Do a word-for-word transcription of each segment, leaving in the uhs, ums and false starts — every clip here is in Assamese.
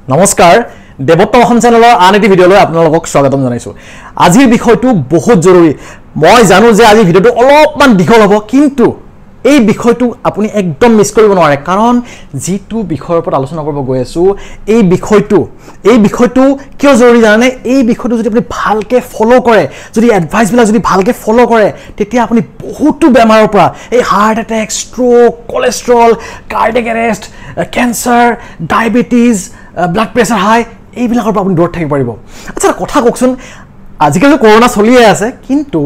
নমস্কাৰ দেৱত্তম অসম চেনেলৰ আন এটি ভিডিঅ'লৈ আপোনালোকক স্বাগতম জনাইছো আজিৰ বিষয়টো বহুত জৰুৰী মই জানো যে আজি ভিডিঅ'টো অলপমান দীঘল হ'ব কিন্তু এই বিষয়টো আপুনি একদম মিছ কৰিব নোৱাৰে কাৰণ যেটো বিষয়ৰ ওপৰত আলোচনা কৰিব গৈ আছো এই বিষয়টো এই বিষয়টো কিয় জৰুৰী জানে এই বিষয়টো যদি আপুনি ভালকে ফলো কৰে যদি এডভাইস বিলাক যদি ভালকে ফলো কৰে তেতিয়া আপুনি বহুতো বেমাৰৰ পৰা এই heart attack stroke cholesterol cardiac arrest cancer diabetes blood pressure high এইবিলাকৰ পৰা আপুনি দূৰত থাকিব পাৰিব আচ্ছা কথা কওকচোন আজিকালি কৰোনা চলিয়ে আছে কিন্তু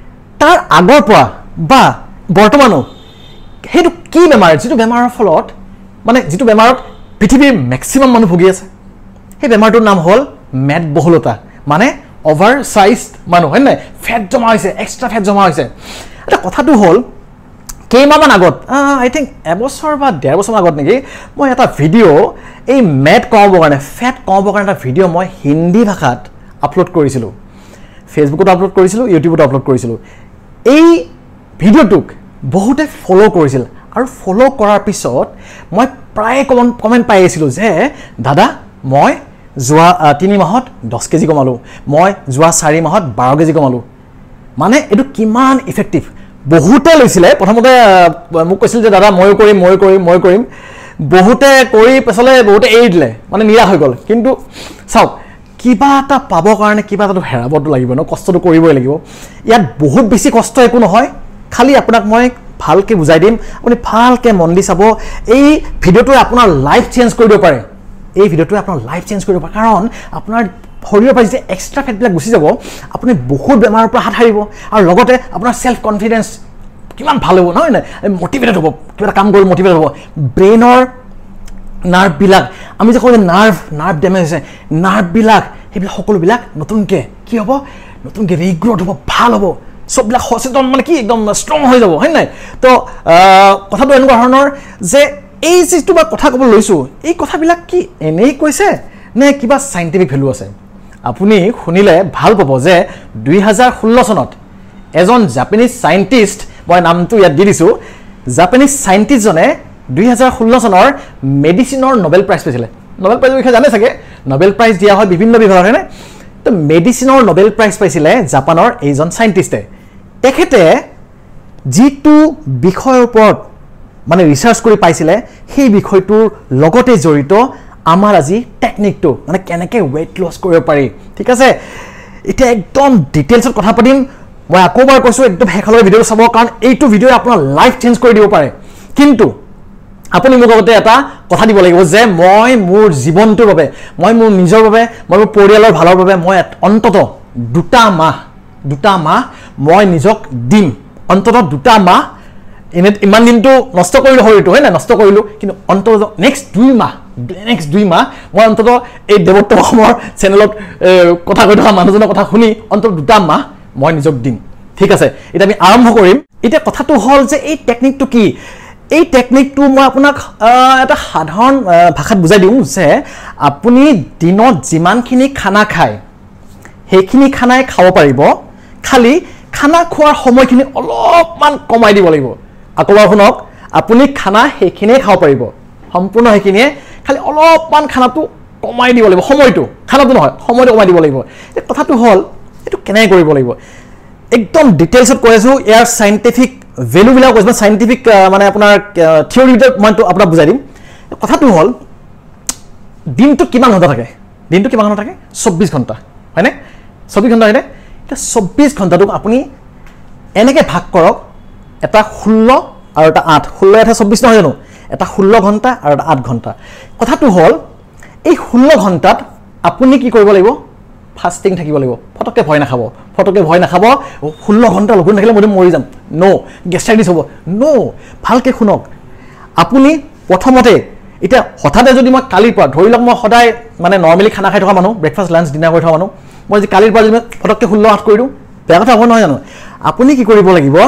তাৰ আগৰ পৰা বা বৰ্তমানো হেতু কি বেমাৰ যেটো বেমাৰৰ ফলত মানে যেটো বেমাৰত পৃথিৱীৰ ম্যাক্সিমাম মানুহ ভুগি আছে এই বেমাৰটোৰ নাম হল মেদবহুলতা মানে ওভাৰ সাইজড মানুহ হয় না ফেট জমা হৈছে এক্সট্ৰা ফেট জমা হৈছে এটা কথাটো হল কেইমাহমান আগত আই থিংক এবছৰ বা ডেৰ বছৰ আগত নেকি মই এটা ভিডিঅ' এই মেদ কমাবৰ কাৰণে ফেট কমাবৰ কাৰণে এটা ভিডিঅ' মই হিন্দী ভাষাত আপলোড কৰিছিলোঁ ফেচবুকত আপলোড কৰিছিলোঁ ইউটিউবত আপলোড কৰিছিলোঁ এই ভিডিঅ'টোক বহুতে ফলো কৰিছিল আৰু ফলো কৰাৰ পিছত মই প্ৰায় কমেন্ট পাই আছিলোঁ যে দাদা মই যোৱা তিনি মাহত দহ কেজি কমালো মই যোৱা চাৰি মাহত বাৰ কেজি কমালো মানে এটো কিমান ইফেক্টিভ বহুতে লৈছিলে প্ৰথমতে মোক কৈছিল যে দাদা মই কৰিম মই কৰিম মই কৰিম বহুতে কৰি পেছলে বহুতে এৰি দিলে মানে নিৰাশ হৈ গ'ল কিন্তু চাওক কিবা এটা পাবৰ কাৰণে কিবা এটা হেৰাবটো লাগিব ন কষ্টটো কৰিবই লাগিব ইয়াত বহুত বেছি কষ্ট একো নহয় খালি আপোনাক মই ভালকে বুজাই দিম আপুনি ভালকে মন দি চাব এই ভিডিঅ'টোৱে আপোনাৰ লাইফ চেঞ্জ কৰি দিব পাৰে এই ভিডিঅ'টোৱে আপোনাৰ লাইফ চেঞ্জ কৰি দিব পাৰে কাৰণ আপোনাৰ শৰীৰৰ পৰা যে এক্সট্ৰা ফেটবিলাক গুচি যাব আপুনি বহুত বেমাৰৰ পৰা হাত সাৰিব আৰু লগতে আপোনাৰ সেলফ কনফিডেন্স কিমান ভাল হ'ব নহয় না মোটিভেটেড হ'ব কিবা কাম কৰি মোটিভেটেড হ'ব ব্ৰেইনৰ নাৰ্ভ বিলাক আমি যে কওঁ নাৰ্ভ নাৰ্ভ ড্যামেজ হৈছে নাৰ্ভ বিলাক হেবিলাক সকলো বিলাক নতুনকে কি হ'ব নতুনকে ৰিগ্ৰোথ হ'ব ভাল হ'ব সববিলাক সচেতন মানে কি একদম ষ্ট্ৰং হৈ যাব হয় নাই তো কথাটো এনেকুৱা ধৰণৰ যে এই যেটো বা কথা ক'ব লৈছো এই কথাবিলাক কি এনেই কৈছে নে কিবা সাইন্টিফিক ভ্যালু আছে আপুনি শুনিলে ভাল পাব যে দুই হাজাৰ ষোল্ল চনত এজন জাপানীজ সাইন্টিষ্ট মই নামটো ইয়াত দি দিছো জাপানীজ সাইন্টিষ্ট জনে দুই হাজাৰ ষোল্ল চনৰ মেডিচিনৰ নোবেল প্ৰাইজ পাইছিলে নোবেল প্ৰাইজৰ বিষয়ে জানে চাগে নোবেল প্ৰাইজ দিয়া হয় বিভিন্ন বিভাগৰ হেনে তো মেডিচিনৰ নোবেল প্ৰাইজ পাইছিলে জাপানৰ এইজন সাইন্টিষ্টে তেখেতে যেটো বিষয়ৰ ওপৰত মানে ৰিসাৰ্চ কৰি পাইছিলে সেই বিষয়টোৰ লগতে জড়িত আমাৰ আজি টেকনিকটো মানে কেনেকৈ ওয়েট লস কৰিব পাৰি ঠিক আছে এটা একদম ডিটেইলছত কথা পাতিম মই আকৌবাৰ কৈছো একদম হেখালৰ ভিডিঅ চাব কাৰণ এইটো ভিডিঅ আপোনাৰ লাইফ চেঞ্জ কৰি দিব পাৰে কিন্তু আপুনি মোক আগতে এটা কথা দিব লাগিব যে মই মোৰ জীৱনটোৰ বাবে মই মোৰ নিজৰ বাবে মই মোৰ পৰিয়ালৰ ভালৰ বাবে মই অন্তত দুটা মাহ দুটা মাহ মই নিজক দিম অন্তত দুটা মাহ এনে ইমান দিনটো নষ্ট কৰিলো হয়তো হয় না নষ্ট কৰিলো কিন্তু অন্তত নেক্সট দুই মাহ নেক্সট দুই মাহ মই অন্তত এই দেৱত্তম অসমৰ চেনেলত কথা কৈ থকা মানুহজনৰ কথা শুনি অন্তত দুটা মাহ মই নিজক দিম ঠিক আছে এটা আমি আৰম্ভ কৰিম এটা কথাটো হল যে এই টেকনিকটো কি এই টেকনিকটো মই আপোনাক এটা সাধাৰণ ভাষাত বুজাই দিম যে আপুনি দিনত যিমানখিনি খানা খায় সেইখিনি খানাই খাব পাৰিব খালি খানা খোৱাৰ সময়খিনি অলপমান কমাই দিব লাগিব আকৌবাৰ শুনক আপুনি খানা সেইখিনি খাব পাৰিব সম্পূৰ্ণ সেইখিনি খালি অলপমান খানাটো কমাই দিব লাগিব সময়টো খানাটো নহয় সময়টো কমাই দিব লাগিব এই কথাটো হল এটো কেনে কৰিব লাগিব একদম ডিটেইলছত কৈ আছো ইয়াৰ সাইন্টিফিক ভ্যালু বিলাক কৈছো সাইন্টিফিক মানে আপোনাৰ থিওৰি ভিতৰত মই আপোনাক বুজাই দিম কথাটো হল দিনটো কিমান ঘণ্টা থাকে দিনটো কিমান ঘণ্টা থাকে চৌব্বিছ ঘণ্টা হয়নে চৌব্বিছ ঘণ্টা হয়নে এটা চৌব্বিছ ঘণ্টাটোক আপুনি এনেকৈ ভাগ কৰক এটা ষোল্ল আৰু এটা আঠ ষোল্ল এটা চৌব্বিছ নহয় জানো এটা ষোল্ল ঘণ্টা আৰু এটা আঠ ঘণ্টা কথাটো হল এই ষোল্ল ঘণ্টাত আপুনি কি কৰিব লাগিব ফাস্টিং থাকিব লাগিব ফটকে ভয় নাখাব ফটকে ভয় নাখাব ষোল্ল ঘণ্টা লঘোণ থাকিলে মই মৰি যাম নো গেষ্ট্ৰাইটিছ হ'ব নো ভালকে শুনক আপুনি প্ৰথমতে এটা হঠাতে যদি মই কালিৰ পৰা ধৰি লওক মই সদায় মানে নৰ্মেলি খানা খাই থকা মানুহ ব্ৰেকফাষ্ট লাঞ্চ ডিনাৰ কৰি থকা মানুহ মই যে কালিৰ পৰা যদি ফটকে ষোল্ল আঠ কৰি দিওঁ বেয়া কথা হ'ব নহয় জানো আপুনি কি কৰিব লাগিব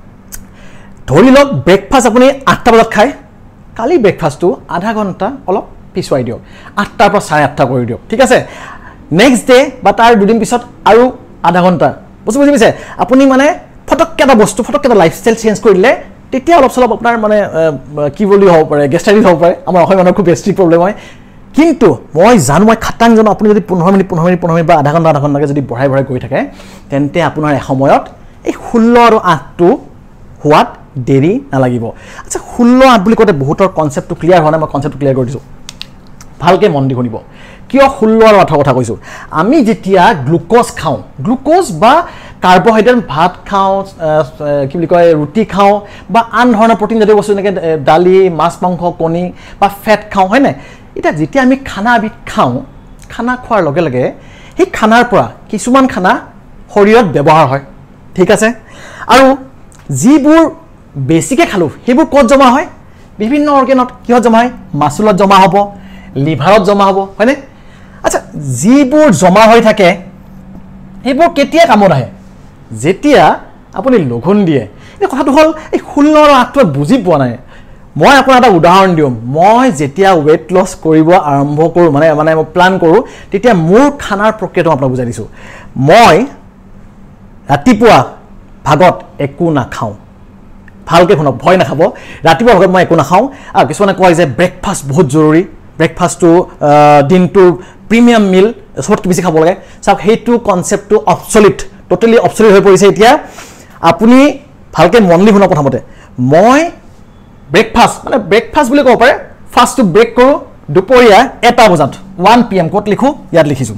ধৰি লওক ব্ৰেকফাষ্ট আপুনি আঠটা বজাত খায় কালি ব্ৰেকফাষ্টটো আধা ঘণ্টা অলপ পিছুৱাই দিয়ক আঠটাৰ পৰা চাৰে আঠটা কৰি দিয়ক ঠিক আছে নেক্সট ডে বা তাৰ দুদিন পিছত আৰু আধা ঘণ্টা বুজি বুজি পাইছে আপুনি মানে ফটককে এটা বস্তু ফটককে এটা লাইফষ্টাইল চেঞ্জ কৰি দিলে তেতিয়া অলপ চলপ আপোনাৰ মানে কি বুলি হ'ব পাৰে গেষ্ট্ৰাইটিছ হ'ব পাৰে আমাৰ অসমীয়া মানুহৰ খুব গেষ্ট্ৰিক প্ৰব্লেম হয় কিন্তু মই জানো মই খাটাং জানো আপুনি যদি পোন্ধৰ মিনিট পোন্ধৰ মিনিট পোন্ধৰ মিনিট বা আধা ঘণ্টা আধা ঘণ্টাকৈ যদি বঢ়াই বঢ়াই গৈ থাকে তেন্তে আপোনাৰ এসময়ত এই ষোল্ল আৰু আঠটো হোৱাত দেৰি নালাগিব আচ্ছা ষোল্ল আঠ বুলি কওঁতে বহুতৰ কনচেপ্টটো ক্লিয়াৰ হোৱা নাই মই কনচেপ্টটো ক্লিয়াৰ কৰি দিছোঁ ভালকৈ মন দি শুনিব কিয় ষোল্ল আৰু আঠৰ কথা কৈছোঁ আমি যেতিয়া গ্লুক'জ খাওঁ গ্লুক'জ বা কাৰ্বহাইড্ৰেট ভাত খাওঁ কি বুলি কয় ৰুটি খাওঁ বা আন ধৰণৰ প্ৰটিন জাতীয় বস্তু যেনেকৈ দালি মাছ মাংস কণী বা ফেট খাওঁ হয় নাই এতিয়া যেতিয়া আমি খানা এবিধ খাওঁ খানা খোৱাৰ লগে লগে সেই খানাৰ পৰা কিছুমান খানা শৰীৰত ব্যৱহাৰ হয় ঠিক আছে আৰু যিবোৰ বেছিকৈ খালোঁ সেইবোৰ ক'ত জমা হয় বিভিন্ন অৰ্গেনত কিহত জমা হয় মাচুলত জমা হ'ব লিভাৰত জমা হ'ব হয়নে আচ্ছা যিবোৰ জমা হৈ থাকে সেইবোৰ কেতিয়া কামত আহে যেতিয়া আপুনি লঘোণ দিয়ে এই কথাটো হ'ল এই ষোল্ল আৰু আঠটোৱে বুজি পোৱা নাই মই আপোনাক এটা উদাহৰণ দিওঁ মই যেতিয়া ৱেইট লছ কৰিব আৰম্ভ কৰোঁ মানে মানে মই প্লান কৰোঁ তেতিয়া মোৰ খানাৰ প্ৰক্ৰিয়াটো আপোনাক বুজাই দিছোঁ মই ৰাতিপুৱা ভাগত একো নাখাওঁ ভালকৈ শুনক ভয় নাখাব ৰাতিপুৱা ভাগত মই একো নাখাওঁ আৰু কিছুমানে কয় যে ব্ৰেকফাষ্ট বহুত জৰুৰী ব্ৰেকফাষ্টটো দিনটোৰ প্ৰিমিয়াম মিল চবতকৈ বেছি খাব লাগে চাওক সেইটো কনচেপ্টটো অবছলিট টোটেলি অবছলিট হৈ পৰিছে এতিয়া আপুনি ভালকৈ মন দি শুনক প্ৰথমতে মই ব্ৰেকফাষ্ট মানে ব্ৰেকফাষ্ট বুলি ক'ব পাৰে ফাৰ্ষ্টটো ব্ৰেক কৰোঁ দুপৰীয়া এটা বজাত ওৱান পি এম ক'ত লিখোঁ ইয়াত লিখিছোঁ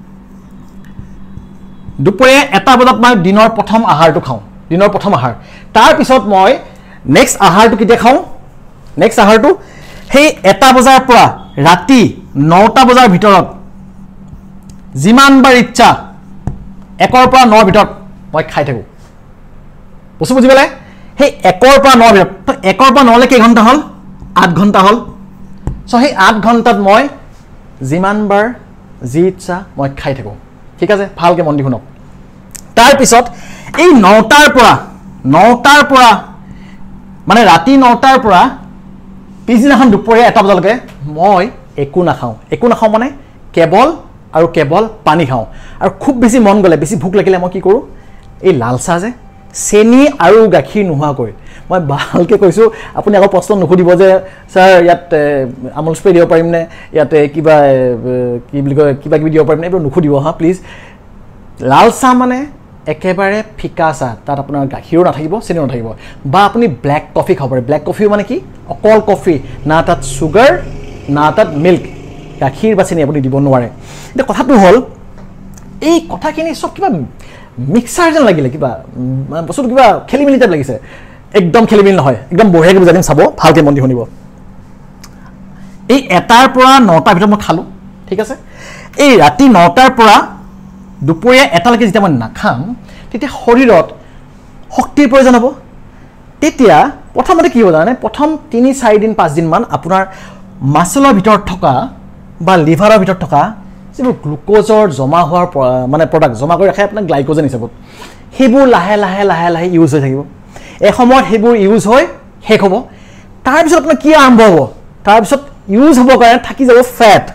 দুপৰীয়া এটা বজাত মই দিনৰ প্ৰথম আহাৰটো খাওঁ দিনৰ প্ৰথম আহাৰ তাৰপিছত মই নেক্সট আহাৰটো কেতিয়া খাওঁ নেক্সট আহাৰটো সেই এটা বজাৰ পৰা ৰাতি নটা বজাৰ ভিতৰত যিমানবাৰ ইচ্ছা একৰ পৰা নৰ ভিতৰত মই খাই থাকোঁ বস্তু বুজি পালে সেই একৰ পৰা নৰ ভিতৰত তো একৰ পৰা নলে কেই ঘণ্টা হ'ল আঠ ঘণ্টা হ'ল চ' সেই আঠ ঘণ্টাত মই যিমানবাৰ যি ইচ্ছা মই খাই থাকোঁ ঠিক আছে ভালকৈ মন দি শুনক তাৰপিছত এই নটাৰ পৰা নটাৰ পৰা মানে ৰাতি নটাৰ পৰা পিছদিনাখন দুপৰীয়া এটা বজালৈকে মই একো নাখাওঁ একো নাখাওঁ মানে কেৱল আৰু কেৱল পানী খাওঁ আৰু খুব বেছি মন গ'লে বেছি ভোক লাগিলে মই কি কৰোঁ এই লাল চাহ যে চেনি আৰু গাখীৰ নোহোৱাকৈ মই ভালকৈ কৈছোঁ আপুনি আকৌ প্ৰশ্ন নুসুধিব যে ছাৰ ইয়াত আমুল স্প্ৰে দিব পাৰিমনে ইয়াতে কিবা কি বুলি কয় কিবা কিবি দিব পাৰিমনে এইবোৰ নুসুধিব হা প্লিজ লাল চাহ মানে একেবাৰে ফিকা চাহ তাত আপোনাৰ গাখীৰো নাথাকিব চেনিও নাথাকিব বা আপুনি ব্লেক কফি খাব পাৰে ব্লেক কফিও মানে কি অকল কফি না তাত চুগাৰ না তাত মিল্ক গাখীৰ বা চেনি আপুনি দিব নোৱাৰে এতিয়া কথাটো হ'ল এই কথাখিনি চব কিবা মিক্সাৰ যেন লাগিলে কিবা বস্তুটো কিবা খেলি মেলি টাইপ লাগিছে একদম খেলি মেলি নহয় একদম বঢ়িয়াকৈ বুজাই দিম চাব ভালকৈ মন দি শুনিব এই এটাৰ পৰা নটাৰ ভিতৰত মই খালোঁ ঠিক আছে এই ৰাতি নটাৰ পৰা দুপৰীয়া এটালৈকে যেতিয়া মই নাখাম তেতিয়া শৰীৰত শক্তিৰ প্ৰয়োজন হ'ব তেতিয়া প্ৰথমতে কি হ'ব জানে প্ৰথম তিনি চাৰিদিন পাঁচদিনমান আপোনাৰ মাচলৰ ভিতৰত থকা বা লিভাৰৰ ভিতৰত থকা যিবোৰ গ্লুক'জৰ জমা হোৱাৰ মানে প্ৰডাক্ট জমা কৰি ৰাখে আপোনাৰ গ্লাইক'জেন হিচাপত সেইবোৰ লাহে লাহে লাহে লাহে ইউজ হৈ থাকিব এসময়ত সেইবোৰ ইউজ হৈ শেষ হ'ব তাৰপিছত আপোনাৰ কি আৰম্ভ হ'ব তাৰপিছত ইউজ হ'বৰ কাৰণে থাকি যাব ফেট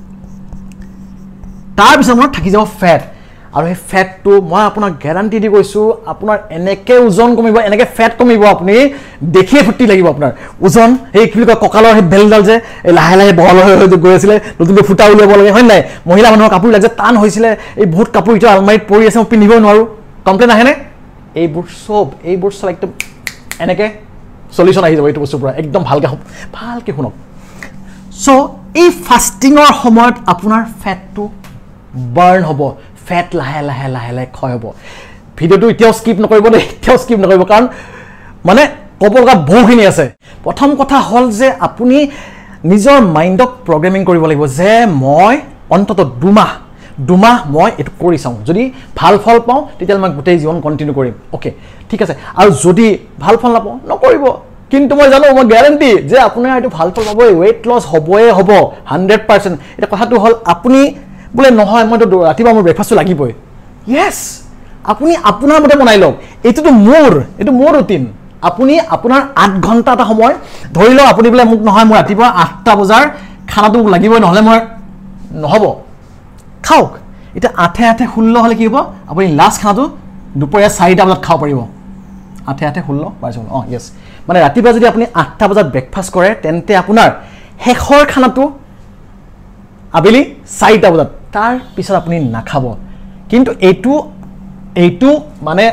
তাৰপিছত আপোনাৰ থাকি যাব ফেট আৰু সেই ফেটটো মই আপোনাক গেৰাণ্টি দি কৈছোঁ আপোনাৰ এনেকৈ ওজন কমিব এনেকৈ ফেট কমিব আপুনি দেখিয়ে ফূৰ্তি লাগিব আপোনাৰ ওজন সেই কি বুলি কয় কঁকালৰ সেই বেলডাল যে এই লাহে লাহে বহল হৈ হৈ গৈ আছিলে নতুনকৈ ফুটা উলিয়াব লাগে হয় নাই মহিলা মানুহৰ কাপোৰবিলাক যে টান হৈছিলে এই বহুত কাপোৰ এতিয়া আলমাৰীত পৰি আছে মই পিন্ধিব নোৱাৰোঁ কমপ্লেইন আহেনে এইবোৰ চব এইবোৰ চব একদম এনেকৈ চলিউশ্যন আহি যাব এইটো বস্তুৰ পৰা একদম ভালকৈ ভালকৈ শুনক চ' এই ফাষ্টিঙৰ সময়ত আপোনাৰ ফেটটো বাৰ্ণ হ'ব ফেট লাহে লাহে লাহে লাহে ক্ষয় হ'ব ভিডিঅ'টো এতিয়াও স্কিপ নকৰিব দেই এতিয়াও স্কিপ নকৰিব কাৰণ মানে ক'ব লগা বহুখিনি আছে প্ৰথম কথা হ'ল যে আপুনি নিজৰ মাইণ্ডক প্ৰগ্ৰেমিং কৰিব লাগিব যে মই অন্ততঃ দুমাহ দুমাহ মই এইটো কৰি চাওঁ যদি ভাল ফল পাওঁ তেতিয়াহ'লে মই গোটেই জীৱন কণ্টিনিউ কৰিম অ'কে ঠিক আছে আৰু যদি ভাল ফল নাপাওঁ নকৰিব কিন্তু মই জানো মই গেৰাণ্টি যে আপোনাৰ এইটো ভাল ফল পাবই ৱেইট লছ হ'বই হ'ব হাণ্ড্ৰেড পাৰ্চেণ্ট এতিয়া কথাটো হ'ল আপুনি বোলে নহয় মইতো ৰাতিপুৱা মোৰ ব্ৰেকফাষ্টটো লাগিবই য়েছ আপুনি আপোনাৰ মতে বনাই লওক এইটোতো মোৰ এইটো মোৰ ৰুটিন আপুনি আপোনাৰ আঠ ঘণ্টা এটা সময় ধৰি লওক আপুনি বোলে মোক নহয় মোৰ ৰাতিপুৱা আঠটা বজাৰ খানাটো মোক লাগিবই নহ'লে মই নহ'ব খাওক এতিয়া আঠে আঠে ষোল্ল হ'লে কি হ'ব আপুনি লাষ্ট খানাটো দুপৰীয়া চাৰিটা বজাত খাব পাৰিব আঠে আঠে ষোল্ল বাইছ ষোল্ল অঁ য়েছ মানে ৰাতিপুৱা যদি আপুনি আঠটা বজাত ব্ৰেকফাষ্ট কৰে তেন্তে আপোনাৰ শেষৰ খানাটো আবেলি চাৰিটা বজাত তাৰ পিছত আপুনি নাখাব কিন্তু এইটো এইটো মানে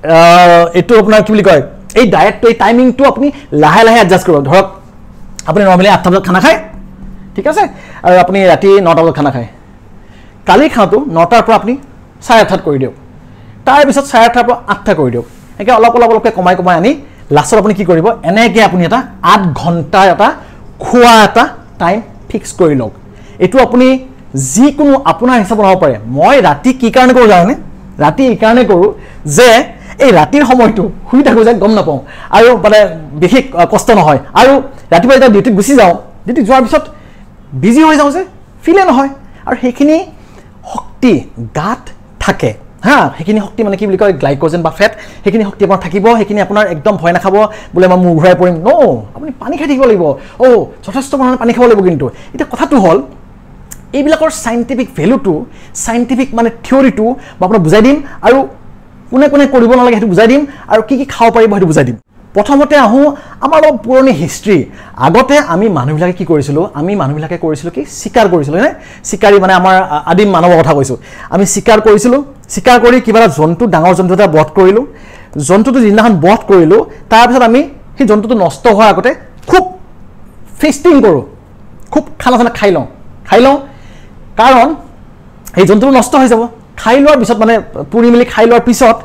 এইটো আপোনাৰ কি বুলি কয় এই ডায়েটটো এই টাইমিংটো আপুনি লাহে লাহে এডজাষ্ট কৰিব ধৰক আপুনি নৰ্মেলি আঠটা বজাত খানা খায় ঠিক আছে আৰু আপুনি ৰাতি নটা বজাত খানা খায় কালি খাওঁটো নটাৰ পৰা আপুনি চাৰে আঠটাত কৰি দিয়ক তাৰপিছত চাৰে আঠটাৰ পৰা আঠটা কৰি দিয়ক একে অলপ অলপ অলপকৈ কমাই কমাই আনি লাষ্টত আপুনি কি কৰিব এনেকৈ আপুনি এটা আঠ ঘণ্টাৰ এটা খোৱা এটা টাইম ফিক্স কৰি লওক এইটো আপুনি যিকোনো আপোনাৰ হিচাপত হ'ব পাৰে মই ৰাতি কি কাৰণে কৰোঁ জানেনে ৰাতি এই কাৰণে কৰোঁ যে এই ৰাতিৰ সময়টো শুই থাকোঁ যে গম নাপাওঁ আৰু মানে বিশেষ কষ্ট নহয় আৰু ৰাতিপুৱা যেতিয়া ডিউটিত গুচি যাওঁ ডিউটিত যোৱাৰ পিছত বিজি হৈ যাওঁ যে ফিলে নহয় আৰু সেইখিনি শক্তি গাত থাকে হা সেইখিনি শক্তি মানে কি বুলি কয় গ্লাইকোজেন বা ফেট সেইখিনি শক্তি আপোনাৰ থাকিব সেইখিনি আপোনাৰ একদম ভয় নাখাব বোলে মই মূৰ ঘূৰাই পৰিম ন আপুনি পানী খাই থাকিব লাগিব অ যথেষ্ট পৰিমাণে পানী খাব লাগিব কিন্তু এতিয়া কথাটো হ'ল এইবিলাকৰ সাইন্টিফিক ভ্যালুটো সাইন্টিফিক মানে থিওৰিটো মই আপোনাক বুজাই দিম আৰু কোনে কোনে কৰিব নালাগে সেইটো বুজাই দিম আৰু কি কি খাব পাৰিব সেইটো বুজাই দিম প্ৰথমতে আহো আমাৰ অলপ পুৰণি হিষ্ট্ৰী আগতে আমি মানুহবিলাকে কি কৰিছিলোঁ আমি মানুহবিলাকে কৰিছিলোঁ কি শিকাৰ কৰিছিলোঁ নে শিকাৰী মানে আমাৰ আদিম মানৱৰ কথা কৈছোঁ আমি শিকাৰ কৰিছিলোঁ শিকাৰ কৰি কিবা এটা জন্তু ডাঙৰ জন্তু এটা বধ কৰিলোঁ জন্তুটো যিদিনাখন বধ কৰিলোঁ তাৰপিছত আমি সেই জন্তুটো নষ্ট হোৱাৰ আগতে খুব ফিষ্টিং কৰোঁ খুব খানা চানা খাই লওঁ খাই লওঁ কাৰণ এই জন্তুটো নষ্ট হৈ যাব খাই লোৱাৰ পিছত মানে পুৰি মেলি খাই লোৱাৰ পিছত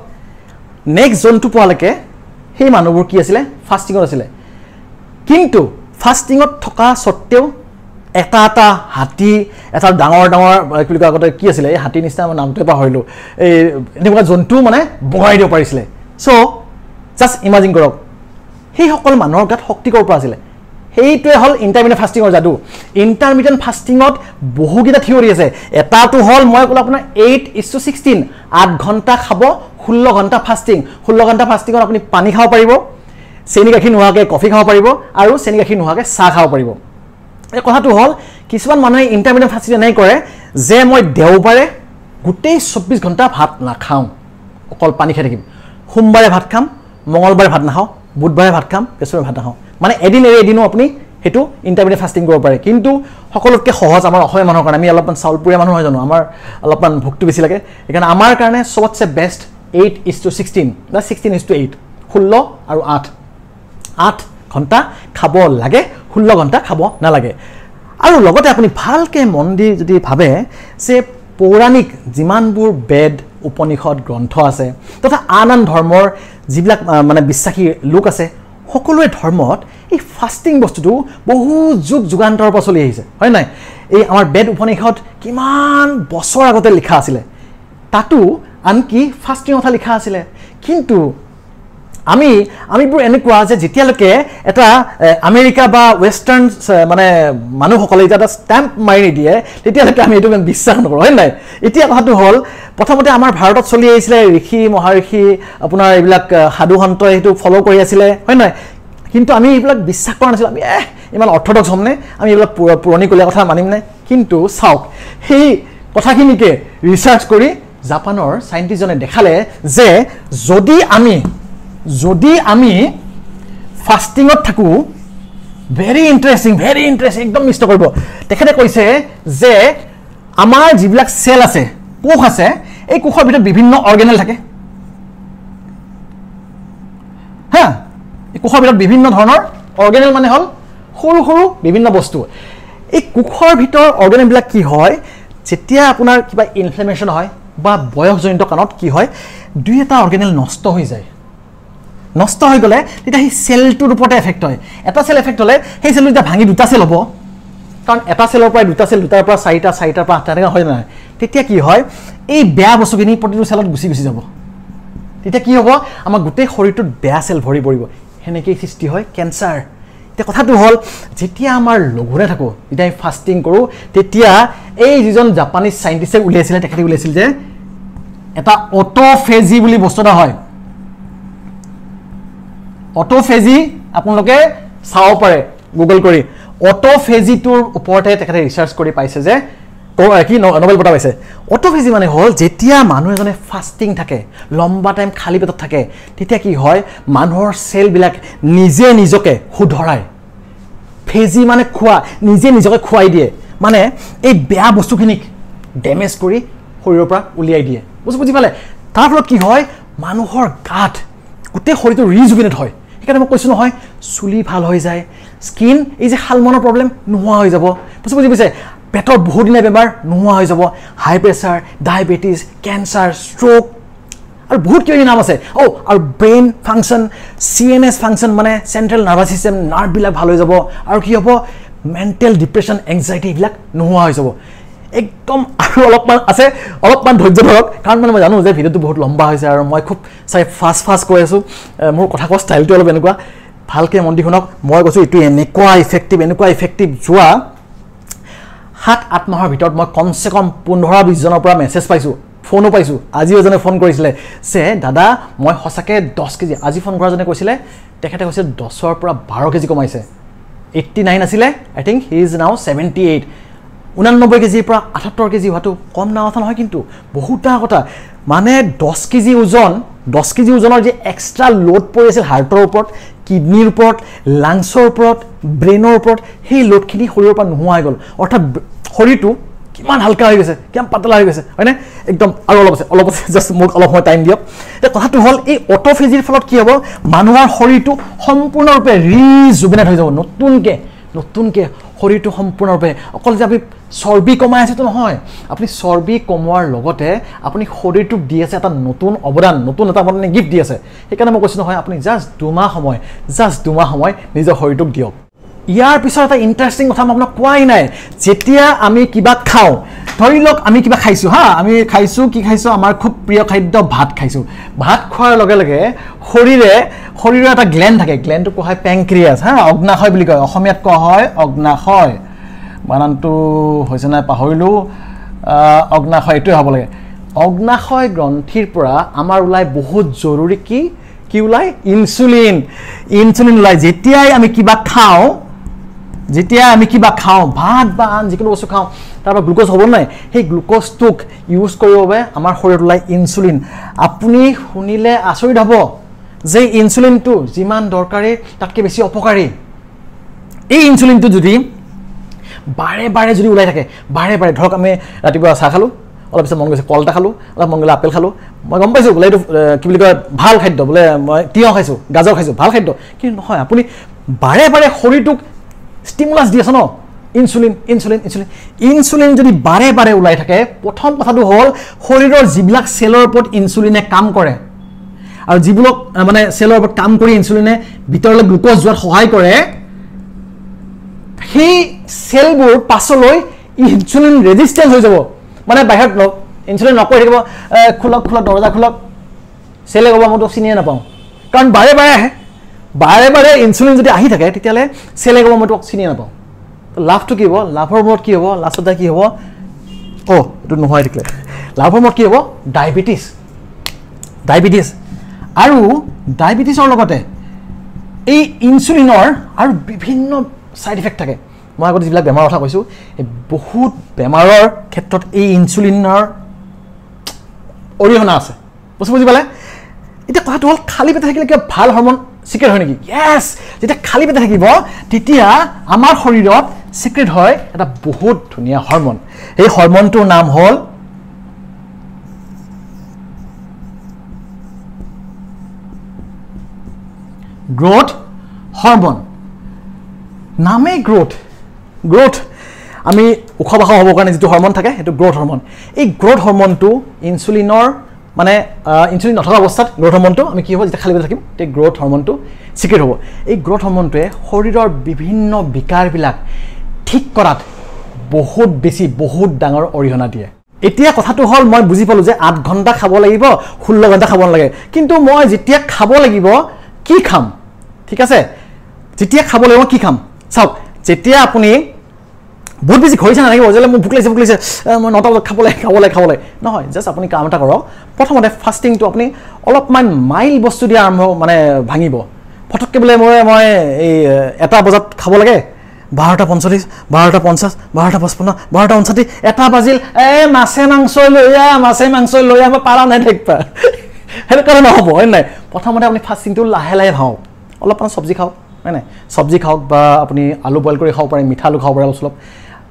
নেক্সট জন্তু পোৱালৈকে সেই মানুহবোৰ কি আছিলে ফাষ্টিঙত আছিলে কিন্তু ফাষ্টিঙত থকা সত্ত্বেও এটা এটা হাতী এটা ডাঙৰ ডাঙৰ কি বুলি কয় আগতে কি আছিলে এই হাতী নিচিনা মই নামটোৱে পাহৰিলোঁ এই এনেকুৱা জন্তু মানে বগাই দিব পাৰিছিলে চ' জাষ্ট ইমাজিন কৰক সেইসকল মানুহৰ গাত শক্তি ক'ৰ পৰা আছিলে সেইটোৱে হ'ল ইণ্টাৰমিডিয়েট ফাষ্টিঙৰ যাদু ইণ্টাৰমিডিয়েট ফাষ্টিঙত বহুকেইটা থিয়ৰি আছে এটাটো হ'ল মই ক'লো আপোনাৰ এইট ইজ টু ছিক্সটিন আঠ ঘণ্টা খাব ষোল্ল ঘণ্টা ফাষ্টিং ষোল্ল ঘণ্টা ফাষ্টিঙত আপুনি পানী খাব পাৰিব চেনি গাখীৰ নোহোৱাকৈ কফি খাব পাৰিব আৰু চেনি গাখীৰ নোহোৱাকৈ চাহ খাব পাৰিব এই কথাটো হ'ল কিছুমান মানুহে ইণ্টাৰমিডিয়েট ফাষ্টিং এনেকৈ কৰে যে মই দেওবাৰে গোটেই চৌব্বিছ ঘণ্টা ভাত নাখাওঁ অকল পানী খাই থাকিম সোমবাৰে ভাত খাম মঙলবাৰে ভাত নাখাওঁ বুধবাৰে ভাত খাম বৃহস্পতিবাৰে ভাত নাখাওঁ মানে এদিন এৰি এদিনো আপুনি সেইটো ইণ্টাৰমিডিয়েট ফাষ্টিং কৰিব পাৰে কিন্তু সকলোতকৈ সহজ আমাৰ অসমীয়া মানুহৰ কাৰণে আমি অলপমান চাউলপুৰীয়া মানুহ নহয় জানো আমাৰ অলপমান ভোকটো বেছি লাগে সেইকাৰণে আমাৰ কাৰণে চবতছে best eight is to sixteen বা ছিক্সটিন ইজ টু এইট ষোল্ল আৰু আঠ আঠ ঘণ্টা খাব লাগে ষোল্ল ঘণ্টা খাব নালাগে আৰু লগতে আপুনি ভালকৈ মন দি যদি ভাবে যে পৌৰাণিক যিমানবোৰ বেদ উপনিষদ গ্ৰন্থ আছে তথা আন আন ধৰ্মৰ যিবিলাক মানে বিশ্বাসী লোক আছে সকলোৱে ধৰ্মত এই ফাষ্টিং বস্তুটো বহু যুগ যুগান্তৰ পৰা চলি আহিছে হয় নাই এই আমাৰ বেদ উপনিষদ কিমান বছৰ আগতে লিখা আছিলে তাতো আনকি ফাষ্টিং কথা লিখা আছিলে কিন্তু আমি আমিবোৰ এনেকুৱা যে যেতিয়ালৈকে এটা আমেৰিকা বা ৱেষ্টাৰ্ণ মানে মানুহসকলে এতিয়া এটা ষ্টেম্প মাৰি নিদিয়ে তেতিয়ালৈকে আমি এইটো বিশ্বাস নকৰোঁ হয় নাই এতিয়া কথাটো হ'ল প্ৰথমতে আমাৰ ভাৰতত চলি আহিছিলে ঋষি মহাঋষি আপোনাৰ এইবিলাক সাধু সন্তই সেইটো ফ'ল' কৰি আছিলে হয় নাই কিন্তু আমি এইবিলাক বিশ্বাস কৰা নাছিলোঁ আমি এহ ইমান অৰ্থডক্স হ'মনে আমি এইবিলাক পুৰণিকলীয়া কথা মানিমনে কিন্তু চাওক সেই কথাখিনিকে ৰিচাৰ্চ কৰি জাপানৰ চাইণ্টিষ্টজনে দেখালে যে যদি আমি যদি আমি ফাষ্টিঙত থাকোঁ ভেৰি ইণ্টাৰেষ্টিং ভেৰি ইণ্টাৰেষ্টিং একদম মিষ্ট কৰিব তেখেতে কৈছে যে আমাৰ যিবিলাক চেল আছে কোষ আছে এই কোষৰ ভিতৰত বিভিন্ন অৰ্গেনেল থাকে হা এই কোষৰ ভিতৰত বিভিন্ন ধৰণৰ অৰ্গেনেল মানে হ'ল সৰু সৰু বিভিন্ন বস্তু এই কোষৰ ভিতৰৰ অৰ্গেনেলবিলাক কি হয় যেতিয়া আপোনাৰ কিবা ইনফ্লেমেশ্যন হয় বা বয়সজনিত কাৰণত কি হয় দুই এটা অৰ্গেনেল নষ্ট হৈ যায় নষ্ট হৈ গ'লে তেতিয়া সেই চেলটোৰ ওপৰতে এফেক্ট হয় এটা চেল এফেক্ট হ'লে সেই চেলটো যেতিয়া ভাঙি দুটা চেল হ'ব কাৰণ এটা চেলৰ পৰা দুটা চেল দুটাৰ পৰা চাৰিটা চাৰিটাৰ পৰা আঠটা তেনেকুৱা হয় নহয় তেতিয়া কি হয় এই বেয়া বস্তুখিনি প্ৰতিটো চেলত গুচি গুচি যাব তেতিয়া কি হ'ব আমাৰ গোটেই শৰীৰটোত বেয়া চেল ভৰি পৰিব সেনেকেই সৃষ্টি হয় কেঞ্চাৰ এতিয়া কথাটো হ'ল যেতিয়া আমাৰ লঘোণে থাকোঁ যেতিয়া আমি ফাষ্টিং কৰোঁ তেতিয়া এই যিজন জাপানীজ চাইণ্টিষ্টে উলিয়াইছিলে তেখেতে উলিয়াইছিল যে এটা অট'ফেজি বুলি বস্তু এটা হয় অট'ফেজি আপোনালোকে চাব পাৰে গুগল কৰি অট'ফেজিটোৰ ওপৰতে তেখেতে ৰিচাৰ্চ কৰি পাইছে যে কি নোবেল বঁটা পাইছে অট'ফেজি মানে হ'ল যেতিয়া মানুহ এজনে ফাষ্টিং থাকে লম্বা টাইম খালী পেটত থাকে তেতিয়া কি হয় মানুহৰ চেলবিলাক নিজে নিজকে শুধৰাই ফেজি মানে খোৱা নিজে নিজকে খুৱাই দিয়ে মানে এই বেয়া বস্তুখিনিক ডেমেজ কৰি শৰীৰৰ পৰা উলিয়াই দিয়ে বুজি বুজি পালে তাৰ ফলত কি হয় মানুহৰ গাত গোটেই শৰীৰটো ৰিজুভিনেট হয় সেইকাৰণে মই কৈছোঁ নহয় চুলি ভাল হৈ যায় স্কিন এই যে হালমনৰ প্ৰব্লেম নোহোৱা হৈ যাব বুজি বুজি পাইছে পেটৰ বহুদিনীয়া বেমাৰ নোহোৱা হৈ যাব high pressure diabetes cancer stroke আৰু বহুত কিবা নাম আছে অ আৰু brain function C N S function মানে চেণ্ট্ৰেল নাৰ্ভাছ ছিষ্টেম নাৰ্ভবিলাক ভাল হৈ যাব আৰু কি হ'ব মেণ্টেল ডিপ্ৰেশ্যন এংজাইটি এইবিলাক নোহোৱা হৈ যাব একদম আৰু অলপমান আছে অলপমান ধৈৰ্য ধৰক কাৰণ মানে মই জানো যে ভিডিঅ'টো বহুত লম্বা হৈছে আৰু মই খুব চাই ফাষ্ট ফাষ্ট কৈ আছোঁ মোৰ কথা কোৱা ষ্টাইলটো অলপ এনেকুৱা ভালকৈ মন দি শুনক মই কৈছোঁ এইটো এনেকুৱা ইফেক্টিভ এনেকুৱা ইফেক্টিভ যোৱা সাত আঠ মাহৰ ভিতৰত মই কমচে কম পোন্ধৰ বিছজনৰ পৰা মেছেজ পাইছোঁ ফোনো পাইছোঁ আজি এজনে ফোন কৰিছিলে যে দাদা মই সঁচাকৈ দহ কেজি আজি ফোন কৰাজনে কৈছিলে তেখেতে কৈছে দহৰ পৰা বাৰ কেজি কমাইছে এইট্টি নাইন আছিলে I think he is now seventy eight ঊনানব্বৈ কেজিৰ পৰা আঠসত্তৰ কেজি হোৱাটো কম ডাঙৰ কথা নহয় কিন্তু বহুত ডাঙৰ কথা মানে দহ কেজি ওজন দহ কেজি ওজনৰ যে এক্সট্ৰা লোড পৰি আছিল হাৰ্টৰ ওপৰত কিডনিৰ ওপৰত লাংছৰ ওপৰত ব্ৰেইনৰ ওপৰত সেই লোডখিনি শৰীৰৰ পৰা নোহোৱা হৈ গ'ল অৰ্থাৎ শৰীৰটো কিমান হালকা হৈ গৈছে কিমান পাতলা হৈ গৈছে হয়নে একদম আৰু অলপ আছে অলপ আছে জাষ্ট মোক অলপ সময় টাইম দিয়ক এতিয়া কথাটো হ'ল এই অট'ফেজিৰ ফলত কি হ'ব মানুহৰ শৰীৰটো সম্পূৰ্ণৰূপে ৰিজুভিনেট হৈ যাব নতুনকৈ নতুনকৈ শৰীৰটো সম্পূৰ্ণৰূপে অকল যে আপুনি চৰ্বি কমাই আছেতো নহয় আপুনি চৰ্বি কমোৱাৰ লগতে আপুনি শৰীৰটোক দি আছে এটা নতুন অৱদান নতুন এটা মানে গিফ্ট দি আছে সেইকাৰণে মই কৈছোঁ নহয় আপুনি জাষ্ট দুমাহ সময় জাষ্ট দুমাহ সময় নিজৰ শৰীৰটোক দিয়ক ইয়াৰ পিছত এটা ইণ্টাৰেষ্টিং কথা মই আপোনাক কোৱাই নাই যেতিয়া আমি কিবা খাওঁ ধৰি লওক আমি কিবা খাইছোঁ হা আমি খাইছোঁ কি খাইছোঁ আমাৰ খুব প্ৰিয় খাদ্য ভাত খাইছোঁ ভাত খোৱাৰ লগে লগে শৰীৰে শৰীৰৰ এটা গ্লেণ্ড থাকে গ্লেণ্ডটো কোৱা হয় পেংক্ৰিয়াছ হা অগ্নাশয় বুলি কয় অসমীয়াত কোৱা হয় অগ্নাশয় বানানটো হৈছে নাই পাহৰিলোঁ অগ্নাশয় এইটোৱে হ'ব লাগে অগ্নাশয় গ্ৰন্থিৰ পৰা আমাৰ ওলাই বহুত জৰুৰী কি কি ওলাই ইনচুলিন ইনচুলিন ওলাই যেতিয়াই আমি কিবা খাওঁ যেতিয়া আমি কিবা খাওঁ ভাত বা আন যিকোনো বস্তু খাওঁ তাৰ পৰা গ্লুক'জ হ'ব নাই সেই গ্লুক'জটোক ইউজ কৰিবৰ বাবে আমাৰ শৰীৰত ওলাই ইনচুলিন আপুনি শুনিলে আচৰিত হ'ব যে ইনচুলিনটো যিমান দৰকাৰী তাতকৈ বেছি অপকাৰী এই ইনচুলিনটো যদি বাৰে বাৰে যদি ওলাই থাকে বাৰে বাৰে ধৰক আমি ৰাতিপুৱা চাহ খালোঁ অলপ পিছত মন গৈছে কল এটা খালোঁ অলপ মন গ'লে আপেল খালোঁ মই গম পাইছোঁ বোলে এইটো কি বুলি কয় ভাল খাদ্য বোলে মই তিয়ঁহ খাইছোঁ গাজৰ খাইছোঁ ভাল খাদ্য কিন্তু নহয় আপুনি বাৰে বাৰে শৰীৰটোক ষ্টিমুলাছ দি আছে ন ইনচুলিন ইনচুলিন ইনচুলিন ইনচুলিন যদি বাৰে বাৰে ওলাই থাকে প্ৰথম কথাটো হ'ল শৰীৰৰ যিবিলাক চেলৰ ওপৰত ইনচুলিনে কাম কৰে আৰু যিবিলাক মানে চেলৰ ওপৰত কাম কৰি ইনচুলিনে ভিতৰলৈ গ্লুক'জ যোৱাত সহায় কৰে সেই চেলবোৰ পাছলৈ ইনচুলিন ৰেজিষ্টেঞ্চ হৈ যাব মানে বাহিৰত ইনচুলিন নকৰি থাকিব খোলক খোলক দৰজা খোলক চেলে ক'ব মই তোক চিনিয়ে নাপাওঁ কাৰণ বাৰে বাৰে আহে বাৰে বাৰে ইনচুলিন যদি আহি থাকে তেতিয়াহ'লে চেলে ক'ব মই তোক চিনিয়ে নাপাওঁ লাভটো কি হ'ব লাভৰ মূৰত কি হ'ব লাষ্টতে কি হ'ব অ' এইটো নোহোৱাই থাকিলে লাভৰ মূৰত কি হ'ব ডায়েবেটিছ ডায়েবেটিছ আৰু ডায়েবেটিছৰ লগতে এই ইনচুলিনৰ আৰু বিভিন্ন ছাইড ইফেক্ট থাকে মই আগতে যিবিলাক বেমাৰৰ কথা কৈছোঁ এই বহুত বেমাৰৰ ক্ষেত্ৰত এই ইনচুলিনৰ অৰিহণা আছে বুজি বুজি পালে এতিয়া কথাটো হ'ল খালী পেটে থাকিলে কিবা ভাল হৰমন চিক্ৰেট হয় নেকি য়েছ যেতিয়া খালী পেটে থাকিব তেতিয়া আমাৰ শৰীৰত চিক্ৰেট হয় এটা বহুত ধুনীয়া হৰমন এই হৰমনটোৰ নাম হ'ল গ্ৰোথ হৰমন নামেই গ্ৰোথ গ্ৰোথ আমি ওখ বাখ হ'বৰ কাৰণে যিটো হৰমন থাকে সেইটো গ্ৰোথ হৰমন এই গ্ৰোথ হৰমনটো ইনচুলিনৰ মানে ইনচুলিন নথকা অৱস্থাত গ্ৰোথ হৰমনটো আমি কি হ'ব যেতিয়া খালী পেটে থাকিম তেতিয়া গ্ৰোথ হৰমনটো চিক্ৰেট হ'ব এই গ্ৰোথ হৰমনটোৱে শৰীৰৰ বিভিন্ন বিকাৰবিলাক ঠিক কৰাত বহুত বেছি বহুত ডাঙৰ অৰিহণা দিয়ে এতিয়া কথাটো হ'ল মই বুজি পালোঁ যে আঠ ঘণ্টা খাব লাগিব ষোল্ল ঘণ্টা খাব নালাগে কিন্তু মই যেতিয়া খাব লাগিব কি খাম ঠিক আছে যেতিয়া খাব লাগিব কি খাম চাওক যেতিয়া আপুনি বহুত বেছি ঘৰিছে নাথাকিব যে মোৰ ভোক লাগিছে ভোক লাগিছে মই নটা বজাত খাব লাগে খাব লাগে খাব লাগে নহয় জাষ্ট আপুনি কাম এটা কৰক প্ৰথমতে ফাষ্টিংটো আপুনি অলপমান মাইল বস্তু দি আৰম্ভ মানে ভাঙিব ফটককৈ বোলে মই মই এই এটা বজাত খাব লাগে বাৰটা পঞ্চল্লিছ বাৰটা পঞ্চাছ বাৰটা পঁচপন্ন বাৰটা ঊনষাঠি এটা বাজিল এই মাছে মাংস লৈ আহ মাছে মাংস লৈ আহ মই পাৰা নাই থাকিবা সেইটো কাৰণে নহ'ব হয় নাই প্ৰথমতে আপুনি ফাষ্টিংটো লাহে লাহে ভাওক অলপমান চব্জি খাওক হয় নাই চব্জি খাওক বা আপুনি আলু বইল কৰি খাব পাৰে মিঠা আলু খাব পাৰে অলপ অলপ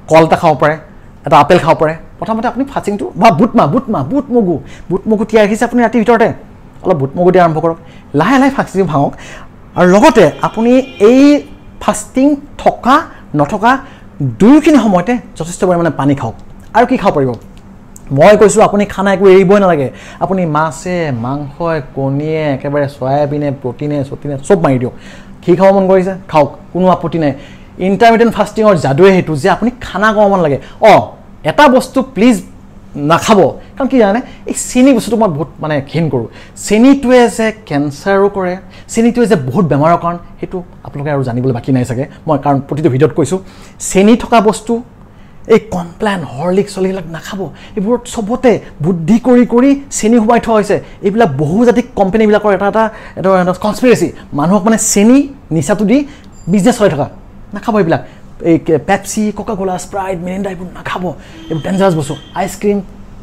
কল এটা খাব পাৰে এটা আপেল খাব পাৰে প্ৰথমতে আপুনি ফাষ্টিংটো বা বুট মাহ বুট মাহ বুট মগু বুট মগু তিয়াই ৰাখিছে আপুনি ৰাতিৰ ভিতৰতে অলপ বুট মগু দিয়া আৰম্ভ কৰক লাহে লাহে ফাষ্টিং ভাঙক আৰু লগতে আপুনি এই ফাষ্টিং থকা নথকা দুয়োখিনি সময়তে যথেষ্ট পৰিমাণে পানী খাওক আৰু কি খাব পাৰিব মই কৈছোঁ আপুনি খানা একো এৰিবই নালাগে আপুনি মাছে মাংসই কণীয়ে একেবাৰে চয়াবিনে প্ৰটিনে চটিনে চব মাৰি দিয়ক কি খাব মন কৰিছে খাওক কোনো আপত্তি নাই ইণ্টাৰমিডিয়েট ফাষ্টিঙৰ যাদুৱে সেইটো যে আপুনি খানা কমাব নালাগে অঁ এটা বস্তু প্লিজ নাখাব কাৰণ কি জানে এই চেনি বস্তুটো মই বহুত মানে ঘিণ কৰোঁ চেনিটোৱে যে কেঞ্চাৰো কৰে চেনিটোৱে যে বহুত বেমাৰৰ কাৰণ সেইটো আপোনালোকে আৰু জানিবলৈ বাকী নাই চাগে মই কাৰণ প্ৰতিটো ভিডিঅ'ত কৈছোঁ চেনি থকা বস্তু এই কমপ্লেন হৰলিক্স চলিবিলাক নাখাব এইবোৰত চবতে বুদ্ধি কৰি কৰি চেনি সোমাই থোৱা হৈছে এইবিলাক বহুজাতিক কোম্পানীবিলাকৰ এটা এটা এটা কনস্পিৰেচি মানুহক মানে চেনি নিচাটো দি বিজনেছ চলাই থকা নাখাব এইবিলাক এই Pepsi Coca Cola Sprite Mirinda এইবোৰ নাখাব এইবোৰ ডেঞ্জাৰাছ বস্তু আইচক্ৰীম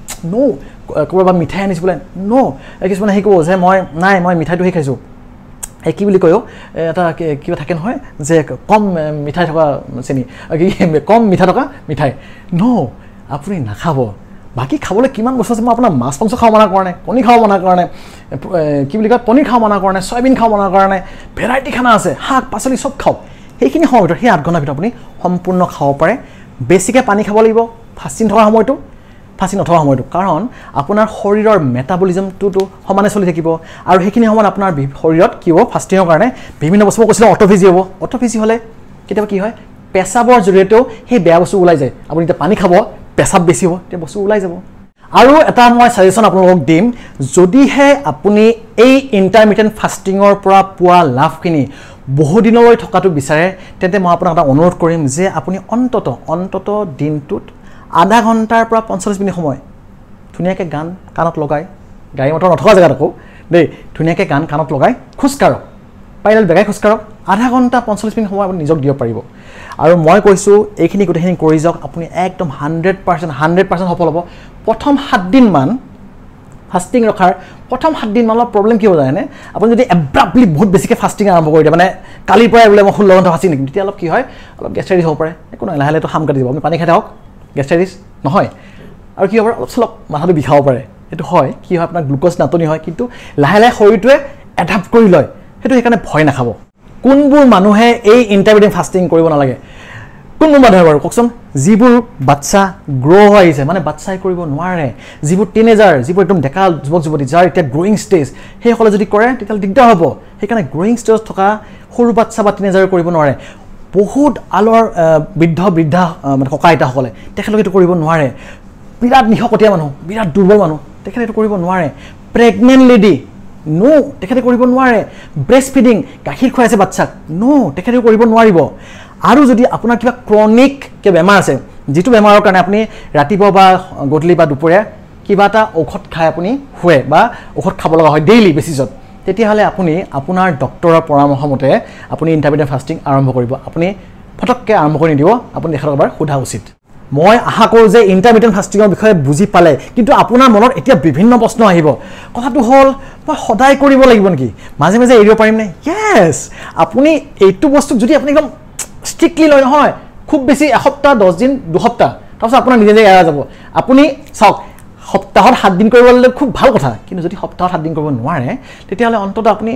ন' ক'ৰবাত মিঠাই আনিছোঁ বোলে ন' কিছুমানে সেই ক'ব যে মই নাই মই মিঠাইটোহে খাইছোঁ এই কি বুলি কয় এটা কিবা থাকে নহয় যে কম মিঠাই থকা চেনি কি কম মিঠা থকা মিঠাই ন' আপুনি নাখাব বাকী খাবলৈ কিমান বস্তু আছে মই আপোনাৰ মাছ মাংস খাব মনা কৰা নাই কণী খাব মনা কৰা নাই কি বুলি কয় পনীৰ খাব মনা কৰা নাই চয়াবিন খাব মনা কৰা নাই ভেৰাইটি খানা আছে শাক পাচলি চব খাওক সেইখিনি সময়ৰ ভিতৰত সেই আঠ ঘণ্টাৰ ভিতৰত আপুনি সম্পূৰ্ণ খাব পাৰে বেছিকৈ পানী খাব লাগিব ফাষ্টিং থকা সময়টো ফাষ্টিং নথকা সময়টো কাৰণ আপোনাৰ শৰীৰৰ মেটাবলিজমটোতো সমানে চলি থাকিব আৰু সেইখিনি সময়ত আপোনাৰ শৰীৰত কি হ'ব ফাষ্টিঙৰ কাৰণে বিভিন্ন বস্তু মই কৈছিলোঁ অট'ফেজি হ'ব অট'ফেজি হ'লে কেতিয়াবা কি হয় পেচাবৰ জৰিয়তেও সেই বেয়া বস্তু ওলাই যায় আপুনি এতিয়া পানী খাব পেচাব বেছি হ'ব তেতিয়া বস্তু ওলাই যাব আৰু এটা মই ছাজেশ্যন আপোনালোকক দিম যদিহে আপুনি এই ইণ্টাৰমিডিয়েট ফাষ্টিঙৰ পৰা পোৱা লাভখিনি বহুদিনলৈ থকাটো বিচাৰে তেন্তে মই আপোনাক এটা অনুৰোধ কৰিম যে আপুনি অন্তত অন্তত দিনটোত আধা ঘণ্টাৰ পৰা পঞ্চল্লিছ মিনিট সময় ধুনীয়াকৈ গান কাণত লগাই গাড়ী মটৰ নথকা জেগাত আকৌ দেই ধুনীয়াকৈ গান কাণত লগাই খোজকাঢ়ক পাৰিলে বেগাই খোজকাঢ়ক আধা ঘণ্টা পঞ্চল্লিছ মিনিট সময় আপুনি নিজক দিব পাৰিব আৰু মই কৈছোঁ এইখিনি গোটেইখিনি কৰি যাওক আপুনি একদম হাণ্ড্ৰেড পাৰ্চেণ্ট হাণ্ড্ৰেড পাৰ্চেণ্ট সফল হ'ব প্ৰথম সাতদিনমান ফাষ্টিং ৰখাৰ প্ৰথম সাতদিনমানৰ প্ৰব্লেম কি হ'ব জানেনে আপুনি যদি এব্ৰাপ্টলি বহুত বেছিকৈ ফাষ্টিং আৰম্ভ কৰি দিয়ে মানে কালিৰ পৰাই বোলে মই ষোল্ল ঘণ্টা ফাষ্টিং নেকি তেতিয়া অলপ কি হয় অলপ গেষ্ট্ৰাইটিছ হ'ব পাৰে একো নহয় লাহে লাহেতো হাম কাটি দিব আপুনি পানী খাই থাকক গেষ্ট্ৰাইটিছ নহয় আৰু কি হ'ব অলপ চলপ মাথাটো বিষাব পাৰে সেইটো হয় কি হয় আপোনাৰ গ্লুক'জ নাটনি হয় কিন্তু লাহে লাহে শৰীৰটোৱে এডাপ্ট কৰি লয় সেইটো সেইকাৰণে ভয় নাখাব কোনবোৰ মানুহে এই ইণ্টাৰমিডিয়েট ফাষ্টিং কৰিব নালাগে কোনবোৰ মানুহে বাৰু কওকচোন যিবোৰ বাচ্চা গ্ৰ' হৈ আহিছে মানে বাচ্চাই কৰিব নোৱাৰে যিবোৰ টিনেজাৰ যিবোৰ একদম ডেকা যুৱক যুৱতী যাৰ এতিয়া গ্ৰ'য়িং ষ্টেজ সেইসকলে যদি কৰে তেতিয়াহ'লে দিগদাৰ হ'ব সেইকাৰণে গ্ৰ'য়িং ষ্টেজত থকা সৰু বাচ্চা বা টিনেজাৰ কৰিব নোৱাৰে বহুত আলৰ বৃদ্ধ বৃদ্ধা মানে ককা আইতাসকলে তেখেতলোকে এইটো কৰিব নোৱাৰে বিৰাট নিশকতীয়া মানুহ বিৰাট দুৰ্বল মানুহ তেখেতে এইটো কৰিব নোৱাৰে প্ৰেগনেণ্ট লেডি নো তেখেতে কৰিব নোৱাৰে ব্ৰেষ্ট ফিডিং গাখীৰ খুৱাইছে বাচ্চাক নো তেখেতে কৰিব নোৱাৰিব আৰু যদি আপোনাৰ কিবা ক্ৰনিক কিবা বেমাৰ আছে যিটো বেমাৰৰ কাৰণে আপুনি ৰাতিপুৱা বা গধূলি বা দুপৰীয়া কিবা এটা ঔষধ খাই আপুনি শুৱে বা ঔষধ খাব লগা হয় ডেইলি বেচিছত তেতিয়াহ'লে আপুনি আপোনাৰ ডক্টৰৰ পৰামৰ্শ মতে আপুনি ইণ্টাৰমিডিয়েট ফাষ্টিং আৰম্ভ কৰিব আপুনি ফটককৈ আৰম্ভ কৰি নিদিব আপুনি তেখেতক এবাৰ সোধা উচিত মই আশা কৰোঁ যে ইণ্টাৰমিডিয়েট ফাষ্টিঙৰ বিষয়ে বুজি পালে কিন্তু আপোনাৰ মনত এতিয়া বিভিন্ন প্ৰশ্ন আহিব কথাটো হ'ল মই সদায় কৰিব লাগিব নেকি মাজে মাজে এৰিব পাৰিম নে য়েছ আপুনি এইটো বস্তুক যদি আপুনি একদম ষ্ট্ৰিক্টলি লয় নহয় খুব বেছি এসপ্তাহ দহ দিন দুসপ্তাহ তাৰপিছত আপোনাৰ নিজে নিজে এৰা যাব আপুনি চাওক সপ্তাহত সাত দিন কৰিব ল'লে খুব ভাল কথা কিন্তু যদি সপ্তাহত সাত দিন কৰিব নোৱাৰে তেতিয়াহ'লে অন্ততঃ আপুনি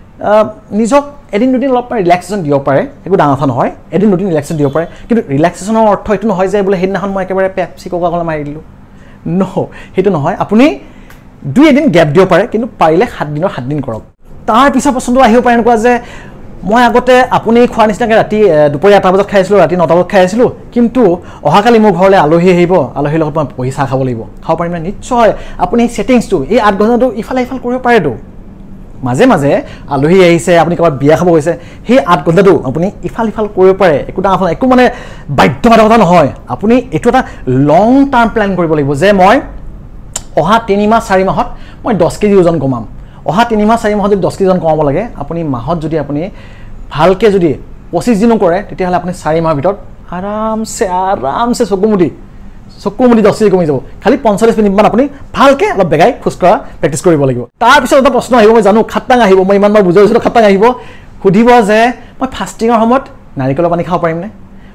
নিজক এদিন দুদিন অলপ ৰিলেক্সেশ্যন দিব পাৰে একো ডাঙৰ কথা নহয় এদিন দুদিন ৰিলেক্সেশ্যন দিব পাৰে কিন্তু ৰিলেক্সেশ্যনৰ অৰ্থ এইটো নহয় যে বোলে সেইদিনাখন মই একেবাৰে পেপচি কোকা কোলা মাৰি দিলোঁ ন সেইটো নহয় আপুনি দুই এদিন গেপ দিব পাৰে কিন্তু পাৰিলে সাত দিনৰ সাত দিন কৰক তাৰ পিছৰ প্ৰশ্নটো আহিব পাৰে এনেকুৱা যে মই আগতে আপুনি খোৱাৰ নিচিনাকৈ ৰাতি দুপৰীয়া এটা বজাত খাই আছিলোঁ ৰাতি নটা বজাত খাই আছিলোঁ কিন্তু অহাকালি মোৰ ঘৰলৈ আলহী আহিব আলহীৰ লগত মই বহি চাহ খাব লাগিব খাব পাৰিম নে নিশ্চয় আপুনি ছেটিংছটো এই আঠ ঘণ্টাটো ইফালে ইফাল কৰিব পাৰেতো মাজে মাজে আলহী আহিছে আপুনি ক'ৰবাত বিয়া খাব গৈছে সেই আঠ ঘণ্টাটো আপুনি ইফাল ইফাল কৰিব পাৰে একো ডাঙৰ কথা একো মানে বাধ্যবাধকতা নহয় আপুনি এইটো এটা লং টাৰ্ম প্লেন কৰিব লাগিব যে মই অহা তিনি মাহ চাৰি মাহত মই দহ কেজি ওজন কমাম অহা তিনি মাহ চাৰি মাহত যদি দহ কেজি ওজন কমাব লাগে আপুনি মাহত যদি আপুনি ভালকৈ যদি পঁচিছ দিনো কৰে তেতিয়াহ'লে আপুনি চাৰি মাহৰ ভিতৰত আৰামছে আৰামছে চকুমুদি চকুমুদি দহ কেজি কমি যাব খালি পঞ্চল্লিছ মিনিটমান আপুনি ভালকৈ অলপ বেগাই খোজকঢ়া প্ৰেক্টিছ কৰিব লাগিব তাৰপিছত এটা প্ৰশ্ন আহিব মই জানো খাটাং আহিব মই ইমান বাৰ বুজাইছিলোঁ খাটাং আহিব সুধিব যে মই ফাষ্টিঙৰ সময়ত নাৰিকলৰ পানী খাব পাৰিমনে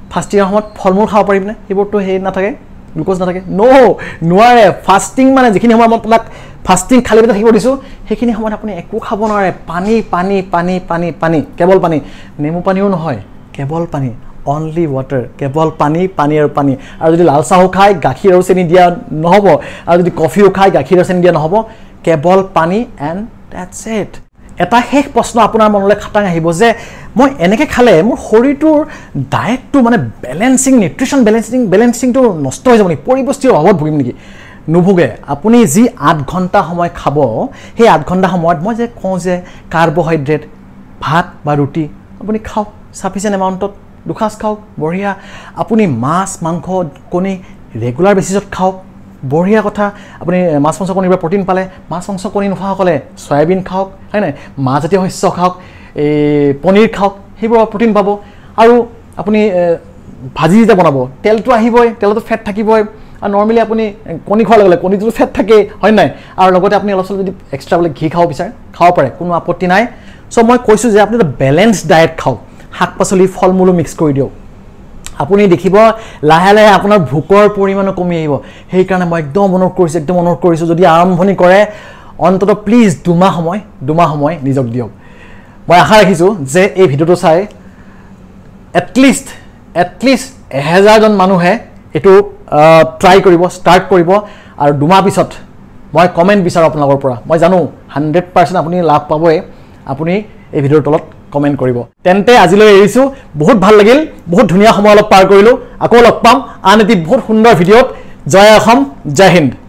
ফাষ্টিঙৰ সময়ত ফল মূল খাব পাৰিবনে সেইবোৰতো সেই নাথাকে গ্লুক'জ নাথাকে ন নোৱাৰে ফাষ্টিং মানে যিখিনি সময় মই আপোনাক ফাষ্টিং খালী পেটত থাকিব দিছোঁ সেইখিনি সময়ত আপুনি একো খাব নোৱাৰে পানী পানী পানী পানী পানী কেৱল পানী নেমু পানীও নহয় কেৱল পানী অনলি ৱাটাৰ কেৱল পানী পানী আৰু পানী আৰু যদি লাল চাহো খায় গাখীৰ আৰু চেনি দিয়া নহ'ব আৰু যদি কফিও খায় গাখীৰ আৰু চেনি দিয়া নহ'ব কেৱল পানী এণ্ড ডেটছ ইট এটা শেষ প্ৰশ্ন আপোনাৰ মনলৈ খাটাং আহিব যে মই এনেকৈ খালে মোৰ শৰীৰটোৰ ডায়েটটো মানে বেলেঞ্চিং নিউট্ৰিশ্যন বেলেঞ্চিং বেলেঞ্চিংটো নষ্ট হৈ যাব নেকি পৰিপুষ্টিৰ অভাৱত ভুগিম নেকি নুভুগে আপুনি যি আঠ ঘণ্টা সময় খাব সেই আঠ ঘণ্টা সময়ত মই যে কওঁ যে কাৰ্বহাইড্ৰেট ভাত বা ৰুটি আপুনি খাওক চাফিচিয়েণ্ট এমাউণ্টত দুসাঁজ খাওক বঢ়িয়া আপুনি মাছ মাংস কণী ৰেগুলাৰ বেচিছত খাওক বঢ়িয়া কথা আপুনি মাছ মাংস কণীৰ পৰা প্ৰটিন পালে মাছ মাংস কণী নোখোৱাসকলে চয়াবিন খাওক হয় নাই মাহজাতীয় শস্য খাওক এই পনীৰ খাওক সেইবোৰৰ প্ৰটিন পাব আৰু আপুনি ভাজি যেতিয়া বনাব তেলটো আহিবই তেলতো ফেট থাকিবই আৰু নৰ্মেলি আপুনি কণী খোৱাৰ লগে লগে কণীটোতো ফেট থাকেই হয় নাই আৰু লগতে আপুনি অলপ চলপ যদি এক্সট্ৰা বোলে ঘি খাব বিচাৰে খাব পাৰে কোনো আপত্তি নাই চ' মই কৈছোঁ যে আপুনি এটা বেলেঞ্চ ডায়েট খাওক শাক পাচলি ফল মূলো মিক্স কৰি দিয়ক আপুনি দেখিব লাহে লাহে আপোনাৰ ভোকৰ পৰিমাণো কমি আহিব সেইকাৰণে মই একদম অনুৰোধ কৰিছোঁ একদম অনুৰোধ কৰিছোঁ যদি আৰম্ভণি কৰে অন্ততঃ প্লিজ দুমাহ সময় দুমাহ সময় নিজক দিয়ক মই আশা ৰাখিছোঁ যে এই ভিডিঅ'টো চাই এটলিষ্ট এটলিষ্ট এহেজাৰজন মানুহে এইটো ট্ৰাই কৰিব ষ্টাৰ্ট কৰিব আৰু দুমাহ পিছত মই কমেণ্ট বিচাৰোঁ আপোনালোকৰ পৰা মই জানো হাণ্ড্ৰেড পাৰ্চেণ্ট আপুনি লাভ পাবই আপুনি এই ভিডিঅ'ৰ তলত কমেণ্ট কৰিব তেন্তে আজিলৈ এৰিছোঁ বহুত ভাল লাগিল বহুত ধুনীয়া সময় অলপ পাৰ কৰিলোঁ আকৌ লগ পাম আন এটি বহুত সুন্দৰ ভিডিঅ'ত জয় অসম জয় হিন্দ